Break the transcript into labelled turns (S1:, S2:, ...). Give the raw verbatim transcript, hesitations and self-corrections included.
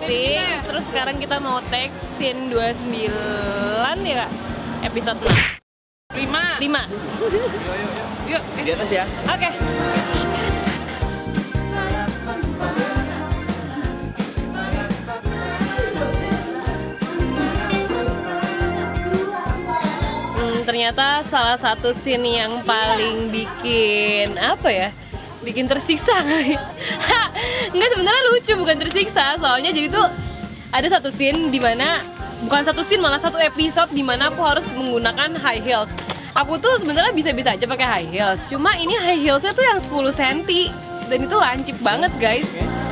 S1: acting. Terus sekarang kita mau take scene dua puluh sembilan ya Kak? Episode enam. lima. lima. Yuk,
S2: Di atas ya.
S1: Oke. Hmm, ternyata salah satu scene yang paling bikin apa ya? Bikin tersiksa kali. Enggak, sebenarnya lucu, bukan tersiksa. Soalnya jadi tuh ada satu scene di mana bukan satu scene, malah satu episode di mana aku harus menggunakan high heels. Aku tuh sebenarnya bisa-bisa aja pakai high heels. Cuma ini high heelsnya tuh yang sepuluh sentimeter dan itu lancip banget, guys.